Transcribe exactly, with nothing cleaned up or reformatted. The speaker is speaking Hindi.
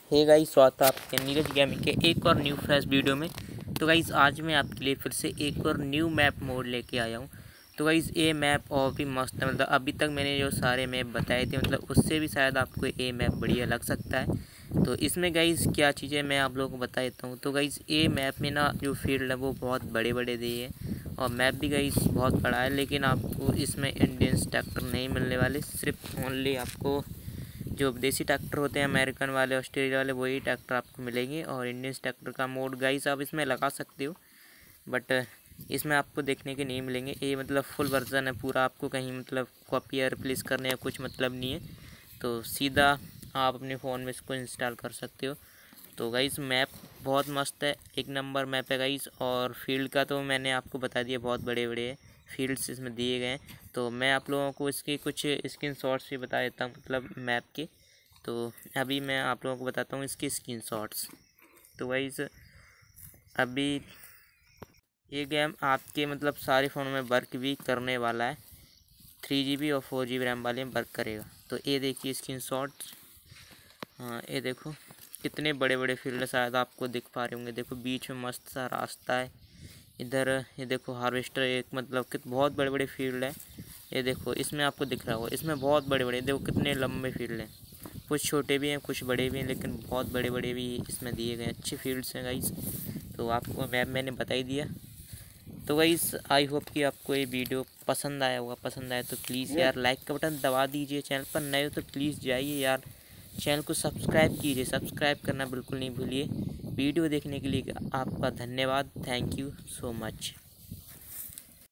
हे गाइस, स्वागत है आपके नीरज गेमिंग के एक और न्यू फ्रेश वीडियो में। तो गाइस आज मैं आपके लिए फिर से एक और न्यू मैप मोड लेके आया हूँ। तो गाइस ये मैप और भी मस्त है। मतलब अभी तक मैंने जो सारे मैप बताए थे, मतलब उससे भी शायद आपको ये मैप बढ़िया लग सकता है। तो इसमें गाइस क्या चीज़ें मैं आप लोगों को बता देता हूँ। तो गाइस ये मैप में ना जो फील्ड है वो बहुत बड़े बड़े दिए हैं और मैप भी गाइस बहुत बड़ा है, लेकिन आपको इसमें इंडियन ट्रैक्टर नहीं मिलने वाले। सिर्फ ओनली आपको जो देसी ट्रैक्टर होते हैं, अमेरिकन वाले, ऑस्ट्रेलिया वाले, वही ट्रैक्टर आपको मिलेंगे। और इंडियन ट्रैक्टर का मोड गाइस आप इसमें लगा सकते हो, बट इसमें आपको देखने के नहीं मिलेंगे। ये मतलब फुल वर्जन है पूरा, आपको कहीं मतलब कॉपी या रिप्लेस करने या कुछ मतलब नहीं है। तो सीधा आप अपने फ़ोन में इसको इंस्टॉल कर सकते हो। तो गाइस मैप बहुत मस्त है, एक नंबर मैप है गाइस। और फील्ड का तो मैंने आपको बता दिया, बहुत बड़े बड़े फील्ड्स इसमें दिए गए हैं। तो मैं आप लोगों को इसके कुछ स्क्रीन शॉट्स भी बता देता हूँ, मतलब मैप के। तो अभी मैं आप लोगों को बताता हूँ इसके स्क्रीन शॉट्स। तो गाइस अभी ये गेम आपके मतलब सारे फ़ोनों में वर्क भी करने वाला है। थ्री जी बी और फोर जी बी रैम वाले में वर्क करेगा। तो ये देखिए स्क्रीन शॉट्स। हाँ ये देखो कितने बड़े बड़े फील्ड शायद आपको दिख पा रहे होंगे। देखो बीच में मस्त सा रास्ता है। इधर ये देखो हार्वेस्टर, एक मतलब कि बहुत बड़े बड़े फील्ड है। ये देखो इसमें आपको दिख रहा होगा, इसमें बहुत बड़े बड़े देखो कितने लंबे फील्ड हैं। कुछ छोटे भी हैं कुछ बड़े भी हैं, लेकिन बहुत बड़े बड़े भी इसमें दिए गए अच्छे फील्ड्स हैं गाइस। तो आपको मैप मैंने बता ही दिया। तो गाइस आई होप कि आपको ये वीडियो पसंद आया होगा। पसंद आया तो प्लीज़ यार लाइक का बटन दबा दीजिए। चैनल पर नए हो तो प्लीज़ जाइए यार, चैनल को सब्सक्राइब कीजिए। सब्सक्राइब करना बिल्कुल नहीं भूलिए। वीडियो देखने के लिए आपका धन्यवाद। Thank you so much.